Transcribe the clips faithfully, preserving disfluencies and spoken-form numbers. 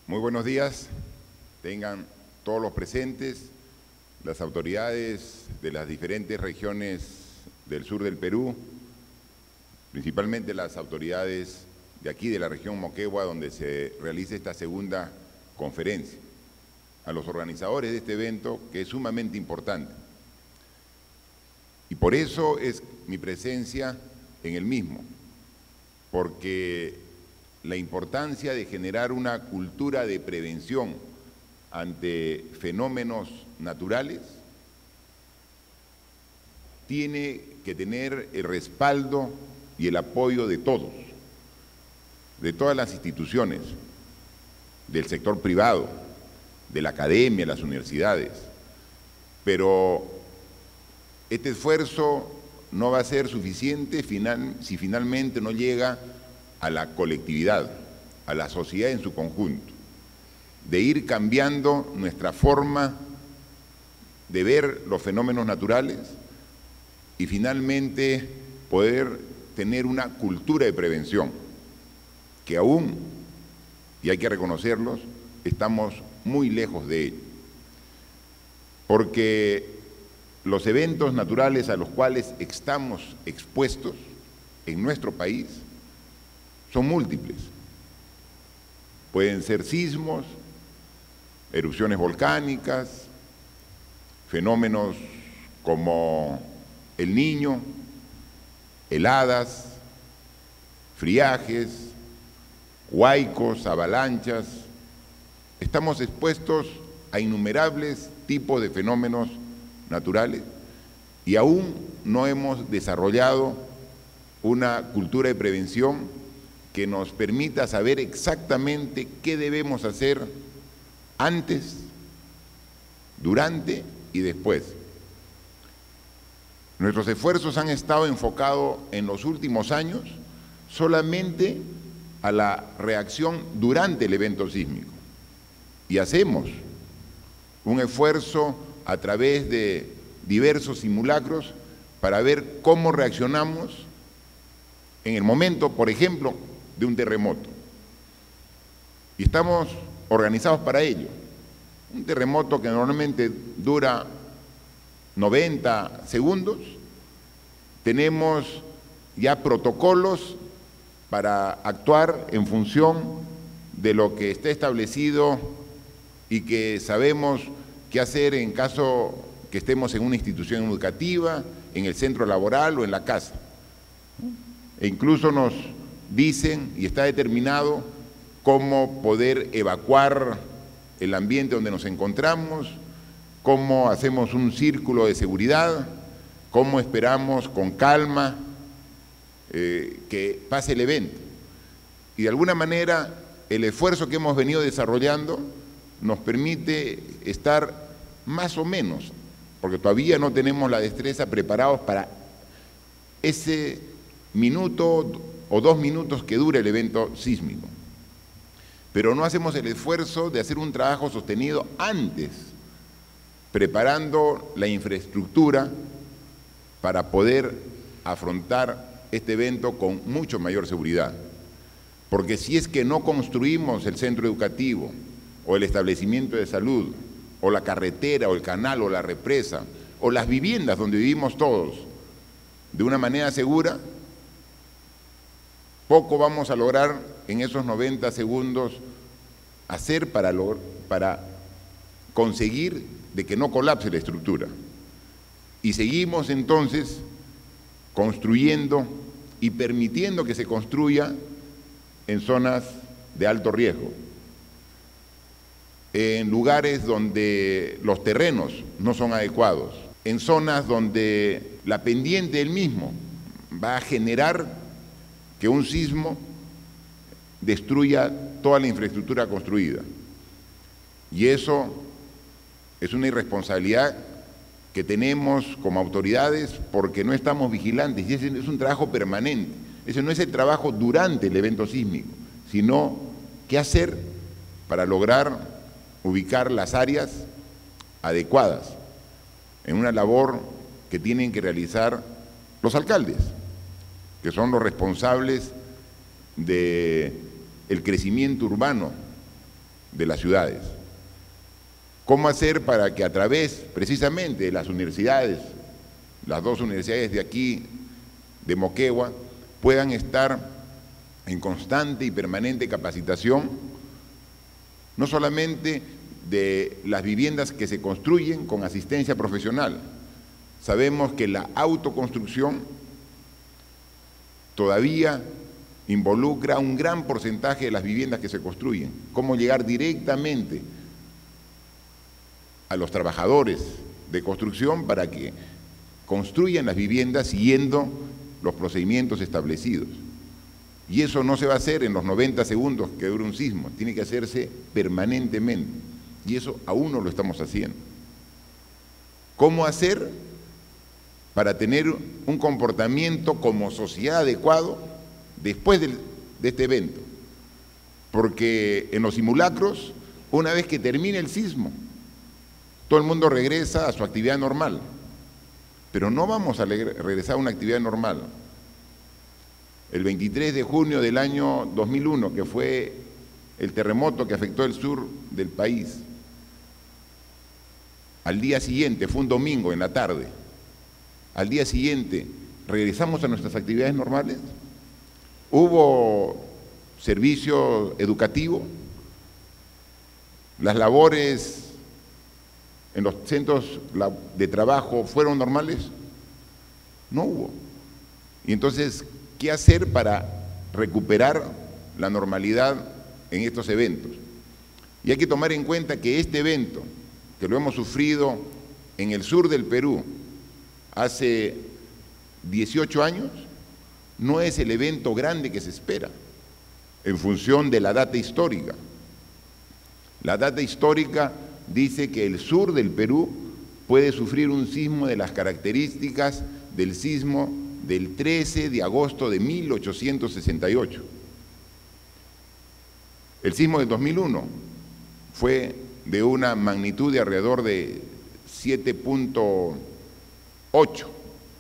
Muy buenos días, tengan todos los presentes, las autoridades de las diferentes regiones del sur del Perú, principalmente las autoridades de aquí, de la región Moquegua, donde se realiza esta segunda conferencia, a los organizadores de este evento, que es sumamente importante. Y por eso es mi presencia en el mismo, porque la importancia de generar una cultura de prevención ante fenómenos naturales tiene que tener el respaldo y el apoyo de todos, de todas las instituciones, del sector privado, de la academia, las universidades. Pero este esfuerzo no va a ser suficiente final, si finalmente no llega a la colectividad, a la sociedad en su conjunto, de ir cambiando nuestra forma de ver los fenómenos naturales y finalmente poder tener una cultura de prevención, que aún, y hay que reconocerlos, estamos muy lejos de ello. Porque los eventos naturales a los cuales estamos expuestos en nuestro país son múltiples. Pueden ser sismos, erupciones volcánicas, fenómenos como el Niño, heladas, friajes, huaicos, avalanchas. Estamos expuestos a innumerables tipos de fenómenos naturales y aún no hemos desarrollado una cultura de prevención que nos permita saber exactamente qué debemos hacer antes, durante y después. Nuestros esfuerzos han estado enfocados en los últimos años solamente a la reacción durante el evento sísmico. Y hacemos un esfuerzo a través de diversos simulacros para ver cómo reaccionamos en el momento, por ejemplo, de un terremoto. Y estamos organizados para ello. Un terremoto que normalmente dura noventa segundos, tenemos ya protocolos para actuar en función de lo que está establecido y que sabemos qué hacer en caso que estemos en una institución educativa, en el centro laboral o en la casa. E incluso nos dicen, y está determinado, cómo poder evacuar el ambiente donde nos encontramos, cómo hacemos un círculo de seguridad, cómo esperamos con calma eh, que pase el evento. Y de alguna manera el esfuerzo que hemos venido desarrollando nos permite estar más o menos, porque todavía no tenemos la destreza preparados para ese minuto o dos minutos que dure el evento sísmico. Pero no hacemos el esfuerzo de hacer un trabajo sostenido antes, preparando la infraestructura para poder afrontar este evento con mucho mayor seguridad. Porque si es que no construimos el centro educativo, o el establecimiento de salud, o la carretera, o el canal, o la represa, o las viviendas donde vivimos todos, de una manera segura, poco vamos a lograr en esos noventa segundos hacer para, para conseguir de que no colapse la estructura. Y seguimos entonces construyendo y permitiendo que se construya en zonas de alto riesgo, en lugares donde los terrenos no son adecuados, en zonas donde la pendiente del mismo va a generar que un sismo destruya toda la infraestructura construida. Y eso es una irresponsabilidad que tenemos como autoridades porque no estamos vigilantes, y ese es un trabajo permanente. Ese no es el trabajo durante el evento sísmico, sino qué hacer para lograr ubicar las áreas adecuadas en una labor que tienen que realizar los alcaldes, que son los responsables del crecimiento urbano de las ciudades. ¿Cómo hacer para que a través precisamente de las universidades, las dos universidades de aquí, de Moquegua, puedan estar en constante y permanente capacitación, no solamente de las viviendas que se construyen con asistencia profesional? Sabemos que la autoconstrucción todavía involucra un gran porcentaje de las viviendas que se construyen. ¿Cómo llegar directamente a los trabajadores de construcción para que construyan las viviendas siguiendo los procedimientos establecidos? Y eso no se va a hacer en los noventa segundos que dura un sismo, tiene que hacerse permanentemente. Y eso aún no lo estamos haciendo. ¿Cómo hacer para tener un comportamiento como sociedad adecuado después del, de este evento? Porque en los simulacros, una vez que termine el sismo, todo el mundo regresa a su actividad normal. Pero no vamos a regresar a una actividad normal. El veintitrés de junio del año dos mil uno, que fue el terremoto que afectó el sur del país, al día siguiente, fue un domingo en la tarde, al día siguiente, ¿regresamos a nuestras actividades normales? ¿Hubo servicio educativo? ¿Las labores en los centros de trabajo fueron normales? No hubo. Y entonces, ¿qué hacer para recuperar la normalidad en estos eventos? Y hay que tomar en cuenta que este evento, que lo hemos sufrido en el sur del Perú hace dieciocho años, no es el evento grande que se espera en función de la data histórica. La data histórica dice que el sur del Perú puede sufrir un sismo de las características del sismo del trece de agosto de mil ochocientos sesenta y ocho. El sismo del dos mil uno fue de una magnitud de alrededor de siete punto ocho.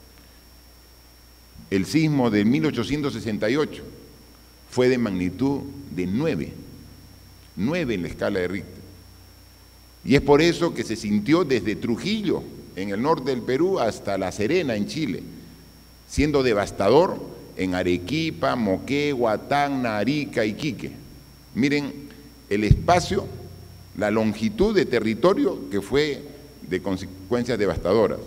El sismo de mil ochocientos sesenta y ocho fue de magnitud de nueve, nueve en la escala de Richter. Y es por eso que se sintió desde Trujillo, en el norte del Perú, hasta La Serena, en Chile, siendo devastador en Arequipa, Moquegua, Tacna, Arica, Iquique. Miren el espacio, la longitud de territorio que fue de consecuencias devastadoras.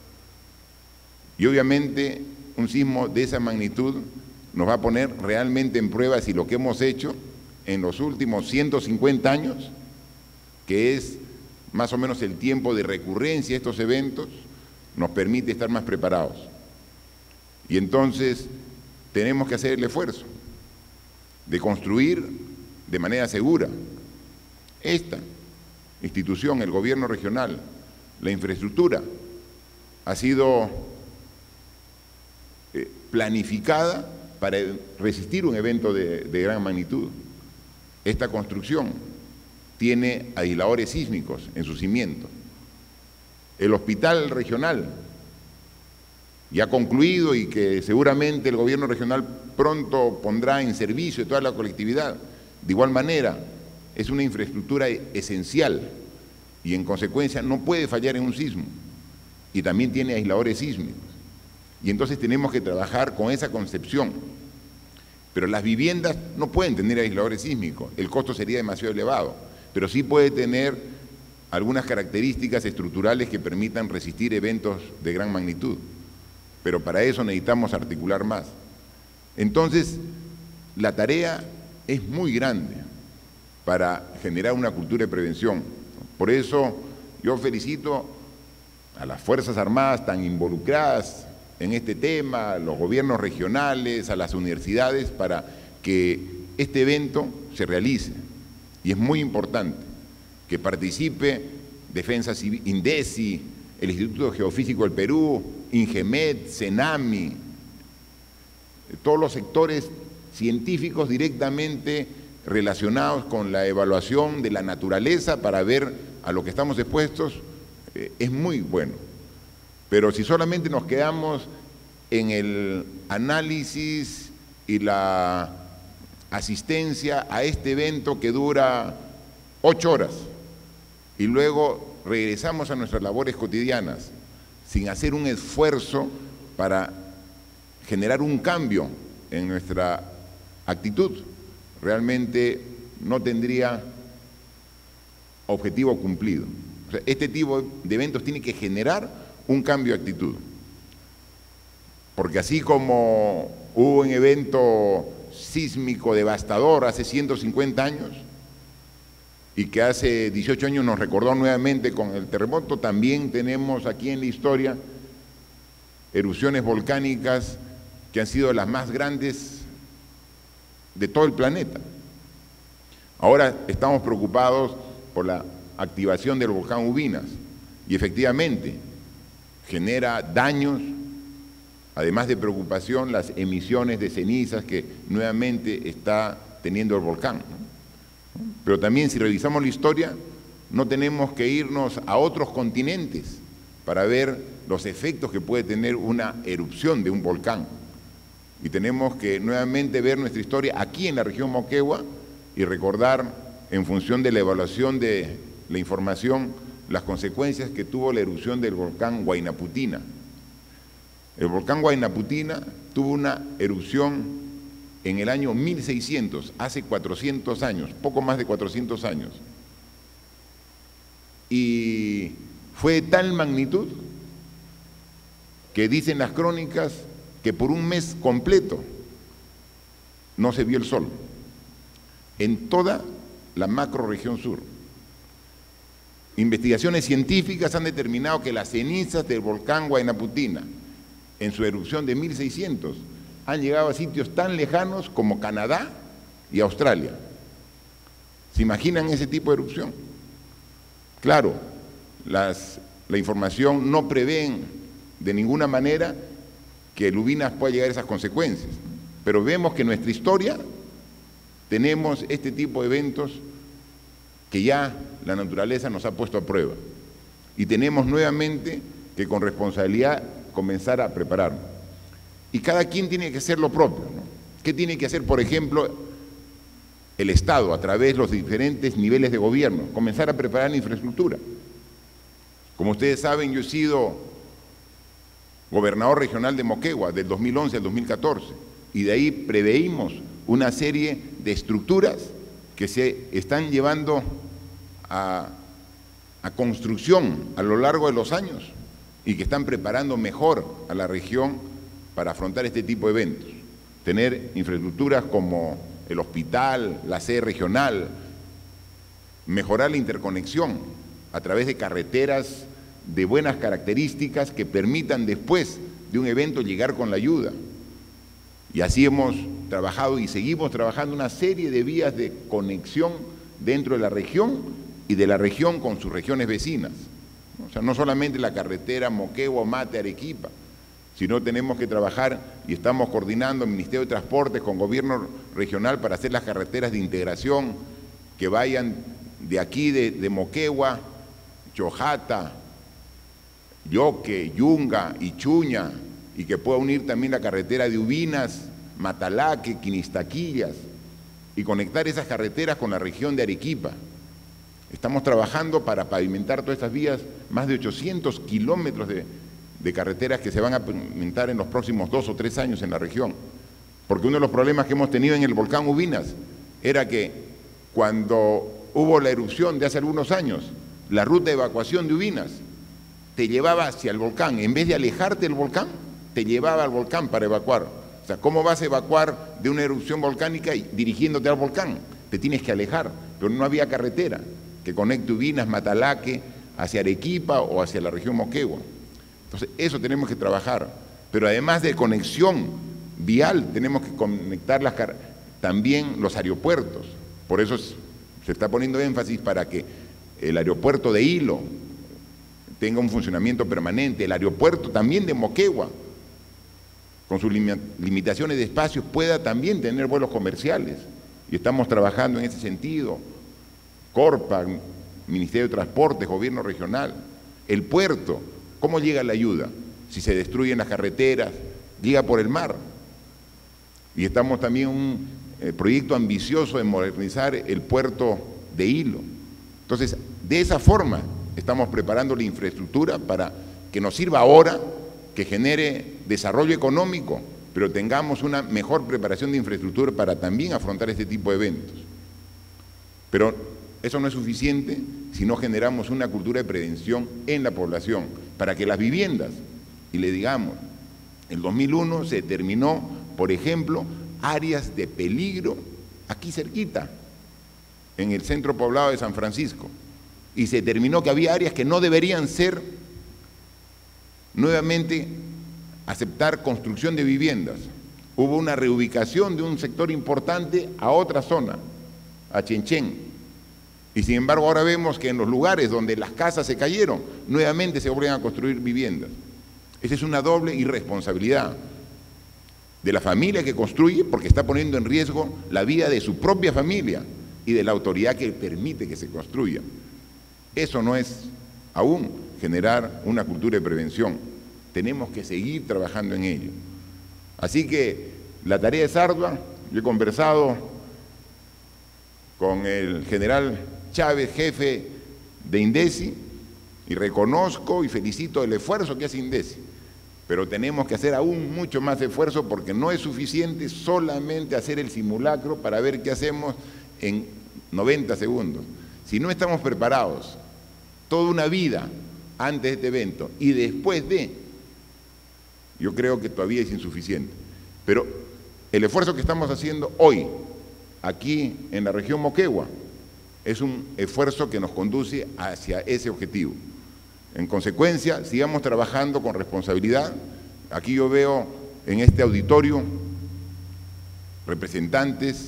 Y obviamente un sismo de esa magnitud nos va a poner realmente en prueba si lo que hemos hecho en los últimos ciento cincuenta años, que es más o menos el tiempo de recurrencia de estos eventos, nos permite estar más preparados. Y entonces tenemos que hacer el esfuerzo de construir de manera segura esta institución, el gobierno regional. La infraestructura ha sido eh, planificada para resistir un evento de, de gran magnitud. Esta construcción tiene aisladores sísmicos en su cimiento. El hospital regional, ya concluido y que seguramente el gobierno regional pronto pondrá en servicio de toda la colectividad, de igual manera es una infraestructura esencial y en consecuencia no puede fallar en un sismo, y también tiene aisladores sísmicos. Y entonces tenemos que trabajar con esa concepción. Pero las viviendas no pueden tener aisladores sísmicos, el costo sería demasiado elevado, pero sí puede tener algunas características estructurales que permitan resistir eventos de gran magnitud. Pero para eso necesitamos articular más. Entonces, la tarea es muy grande para generar una cultura de prevención. Por eso yo felicito a las Fuerzas Armadas tan involucradas en este tema, a los gobiernos regionales, a las universidades, para que este evento se realice. Y es muy importante que participe Defensa Civil, INDECI, el Instituto Geofísico del Perú, INGEMET, CENAMI, todos los sectores científicos directamente relacionados con la evaluación de la naturaleza para ver a lo que estamos expuestos, eh, es muy bueno. Pero si solamente nos quedamos en el análisis y la asistencia a este evento que dura ocho horas, y luego regresamos a nuestras labores cotidianas sin hacer un esfuerzo para generar un cambio en nuestra actitud, realmente no tendría objetivo cumplido. O sea, este tipo de eventos tiene que generar un cambio de actitud. Porque así como hubo un evento sísmico devastador hace ciento cincuenta años y que hace dieciocho años nos recordó nuevamente con el terremoto, también tenemos aquí en la historia erupciones volcánicas que han sido las más grandes de todo el planeta. Ahora estamos preocupados por la activación del volcán Ubinas y efectivamente genera daños, además de preocupación, las emisiones de cenizas que nuevamente está teniendo el volcán, ¿no? Pero también, si revisamos la historia, no tenemos que irnos a otros continentes para ver los efectos que puede tener una erupción de un volcán. Y tenemos que nuevamente ver nuestra historia aquí en la región Moquegua y recordar, en función de la evaluación de la información, las consecuencias que tuvo la erupción del volcán Huayna Putina. El volcán Huayna Putina tuvo una erupción en el año mil seiscientos, hace cuatrocientos años, poco más de cuatrocientos años. Y fue de tal magnitud que dicen las crónicas que por un mes completo no se vio el sol en toda la macrorregión sur. Investigaciones científicas han determinado que las cenizas del volcán Huayna Putina, en su erupción de mil seiscientos, han llegado a sitios tan lejanos como Canadá y Australia. ¿Se imaginan ese tipo de erupción? Claro, las, la información no prevé de ninguna manera que el Ubinas pueda llegar a esas consecuencias, pero vemos que en nuestra historia tenemos este tipo de eventos que ya la naturaleza nos ha puesto a prueba y tenemos nuevamente que con responsabilidad comenzar a prepararnos. Y cada quien tiene que hacer lo propio, ¿no? ¿Qué tiene que hacer, por ejemplo, el Estado a través de los diferentes niveles de gobierno? Comenzar a preparar la infraestructura. Como ustedes saben, yo he sido gobernador regional de Moquegua del dos mil once al dos mil catorce y de ahí preveímos una serie de estructuras que se están llevando a, a construcción a lo largo de los años y que están preparando mejor a la región para afrontar este tipo de eventos. Tener infraestructuras como el hospital, la sede regional, mejorar la interconexión a través de carreteras de buenas características que permitan después de un evento llegar con la ayuda. Y así hemos trabajado y seguimos trabajando una serie de vías de conexión dentro de la región y de la región con sus regiones vecinas. O sea, no solamente la carretera Moquegua, Mate, Arequipa, sino tenemos que trabajar y estamos coordinando el Ministerio de Transportes con gobierno regional para hacer las carreteras de integración que vayan de aquí, de, de Moquegua, Chojata, Yoque, Yunga y Chuña, y que pueda unir también la carretera de Ubinas, Matalaque, Quinistaquillas, y conectar esas carreteras con la región de Arequipa. Estamos trabajando para pavimentar todas estas vías, más de ochocientos kilómetros de, de carreteras que se van a pavimentar en los próximos dos o tres años en la región. Porque uno de los problemas que hemos tenido en el volcán Ubinas era que cuando hubo la erupción de hace algunos años, la ruta de evacuación de Ubinas te llevaba hacia el volcán, en vez de alejarte del volcán, te llevaba al volcán para evacuar. O sea, ¿cómo vas a evacuar de una erupción volcánica y dirigiéndote al volcán? Te tienes que alejar, pero no había carretera que conecte Ubinas, Matalaque, hacia Arequipa o hacia la región Moquegua. Entonces, eso tenemos que trabajar. Pero además de conexión vial, tenemos que conectar las también los aeropuertos. Por eso se está poniendo énfasis para que el aeropuerto de Hilo tenga un funcionamiento permanente, el aeropuerto también de Moquegua, con sus limitaciones de espacios, pueda también tener vuelos comerciales. Y estamos trabajando en ese sentido. Corpa, Ministerio de Transportes, Gobierno Regional. El puerto, ¿cómo llega la ayuda? Si se destruyen las carreteras, llega por el mar. Y estamos también en un eh, proyecto ambicioso de modernizar el puerto de Hilo. Entonces, de esa forma estamos preparando la infraestructura para que nos sirva ahora, que genere desarrollo económico, pero tengamos una mejor preparación de infraestructura para también afrontar este tipo de eventos. Pero eso no es suficiente si no generamos una cultura de prevención en la población, para que las viviendas, y le digamos, en dos mil uno se determinó, por ejemplo, áreas de peligro aquí cerquita, en el centro poblado de San Francisco, y se determinó que había áreas que no deberían ser nuevamente aceptar construcción de viviendas. Hubo una reubicación de un sector importante a otra zona, a Chenchen. Y sin embargo ahora vemos que en los lugares donde las casas se cayeron, nuevamente se vuelven a construir viviendas. Esa es una doble irresponsabilidad de la familia que construye, porque está poniendo en riesgo la vida de su propia familia y de la autoridad que permite que se construya. Eso no es aún generar una cultura de prevención. Tenemos que seguir trabajando en ello. Así que la tarea es ardua. Yo he conversado con el general Chávez, jefe de INDECI, y reconozco y felicito el esfuerzo que hace INDECI, pero tenemos que hacer aún mucho más esfuerzo, porque no es suficiente solamente hacer el simulacro para ver qué hacemos en noventa segundos. Si no estamos preparados toda una vida antes de este evento y después de, yo creo que todavía es insuficiente. Pero el esfuerzo que estamos haciendo hoy, aquí en la región Moquegua, es un esfuerzo que nos conduce hacia ese objetivo. En consecuencia, sigamos trabajando con responsabilidad. Aquí yo veo en este auditorio representantes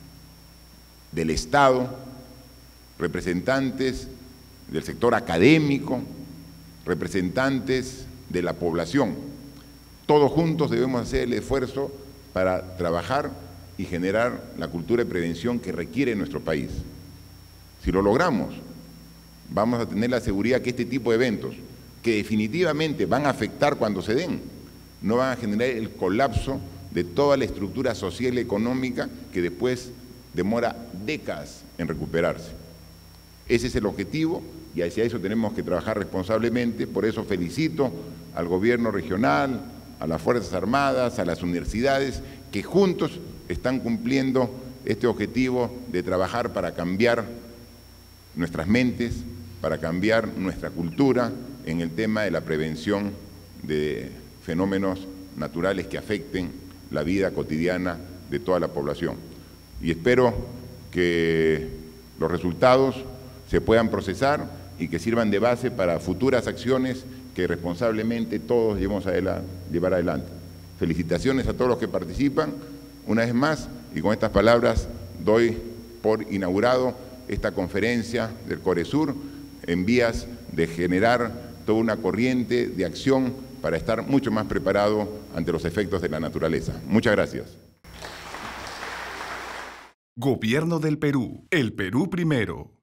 del Estado, representantes del sector académico, representantes de la población. Todos juntos debemos hacer el esfuerzo para trabajar y generar la cultura de prevención que requiere nuestro país. Si lo logramos, vamos a tener la seguridad que este tipo de eventos, que definitivamente van a afectar cuando se den, no van a generar el colapso de toda la estructura social y económica que después demora décadas en recuperarse. Ese es el objetivo y hacia eso tenemos que trabajar responsablemente. Por eso felicito al gobierno regional, a las Fuerzas Armadas, a las universidades, que juntos están cumpliendo este objetivo de trabajar para cambiar nuestras mentes, para cambiar nuestra cultura en el tema de la prevención de fenómenos naturales que afecten la vida cotidiana de toda la población. Y espero que los resultados se puedan procesar y que sirvan de base para futuras acciones que responsablemente todos llevemos a llevar adelante. Felicitaciones a todos los que participan, una vez más, y con estas palabras doy por inaugurado esta conferencia del CORESUR en vías de generar toda una corriente de acción para estar mucho más preparado ante los efectos de la naturaleza. Muchas gracias. Gobierno del Perú. El Perú primero.